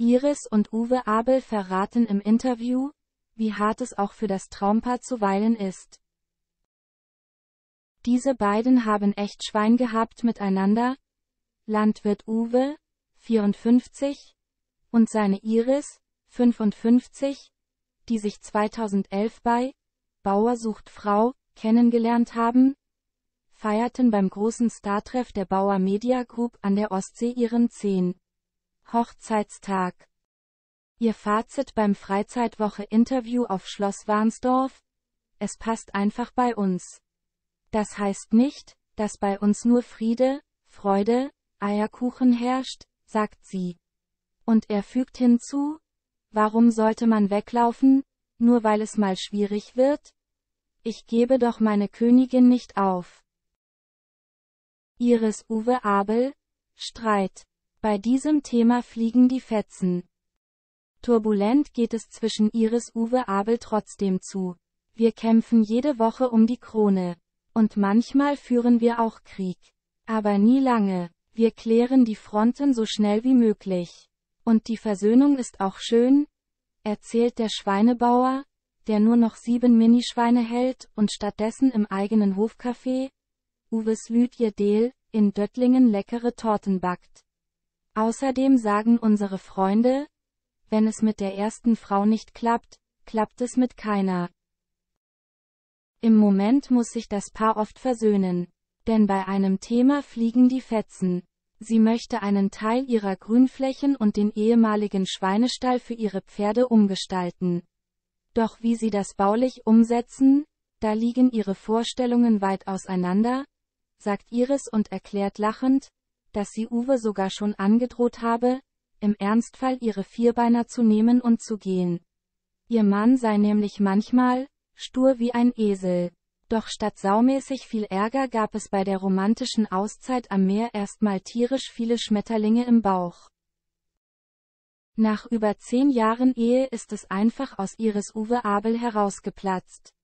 Iris und Uwe Abel verraten im Interview, wie hart es auch für das Traumpaar zuweilen ist. Diese beiden haben echt Schwein gehabt miteinander. Landwirt Uwe, 54, und seine Iris, 55, die sich 2011 bei Bauer sucht Frau kennengelernt haben, feierten beim großen Startreff der Bauer Media Group an der Ostsee ihren 10. Hochzeitstag. Ihr Fazit beim Freizeitwoche-Interview auf Schloss Warnsdorf: Es passt einfach bei uns. Das heißt nicht, dass bei uns nur Friede, Freude, Eierkuchen herrscht, sagt sie. Und er fügt hinzu: Warum sollte man weglaufen, nur weil es mal schwierig wird? Ich gebe doch meine Königin nicht auf. Iris Uwe Abel, Streit. Bei diesem Thema fliegen die Fetzen. Turbulent geht es zwischen Iris Uwe Abel trotzdem zu. Wir kämpfen jede Woche um die Krone. Und manchmal führen wir auch Krieg. Aber nie lange. Wir klären die Fronten so schnell wie möglich. Und die Versöhnung ist auch schön, erzählt der Schweinebauer, der nur noch 7 Minischweine hält und stattdessen im eigenen Hofcafé, Uwes Lütjedel, in Döttlingen leckere Torten backt. Außerdem sagen unsere Freunde, wenn es mit der ersten Frau nicht klappt, klappt es mit keiner. Im Moment muss sich das Paar oft versöhnen. Denn bei einem Thema fliegen die Fetzen. Sie möchte einen Teil ihrer Grünflächen und den ehemaligen Schweinestall für ihre Pferde umgestalten. Doch wie sie das baulich umsetzen, da liegen ihre Vorstellungen weit auseinander, sagt Iris und erklärt lachend, dass sie Uwe sogar schon angedroht habe, im Ernstfall ihre Vierbeiner zu nehmen und zu gehen. Ihr Mann sei nämlich manchmal stur wie ein Esel. Doch statt saumäßig viel Ärger gab es bei der romantischen Auszeit am Meer erstmal tierisch viele Schmetterlinge im Bauch. Nach über 10 Jahren Ehe ist es einfach aus Iris Uwe Abel herausgeplatzt.